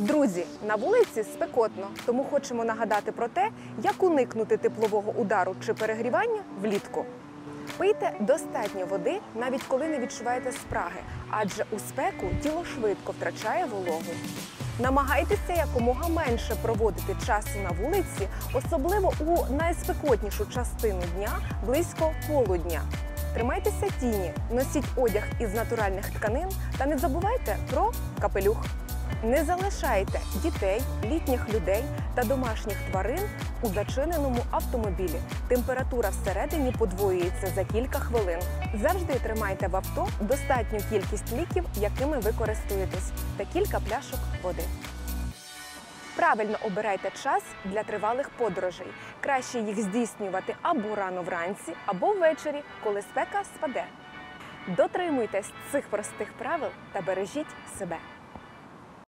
Друзі, на вулиці спекотно, тому хочемо нагадати про те, як уникнути теплового удару чи перегрівання влітку. Пийте достатньо води, навіть коли не відчуваєте спраги, адже у спеку тіло швидко втрачає вологу. Намагайтеся якомога менше проводити часу на вулиці, особливо у найспекотнішу частину дня, близько полудня. Тримайтеся тіні, носіть одяг із натуральних тканин та не забувайте про капелюх. Не залишайте дітей, літніх людей та домашніх тварин у зачиненому автомобілі. Температура всередині подвоюється за кілька хвилин. Завжди тримайте в авто достатню кількість ліків, якими ви користуєтесь, та кілька пляшок води. Правильно обирайте час для тривалих подорожей. Краще їх здійснювати або рано вранці, або ввечері, коли спека спаде. Дотримуйтесь цих простих правил та бережіть себе.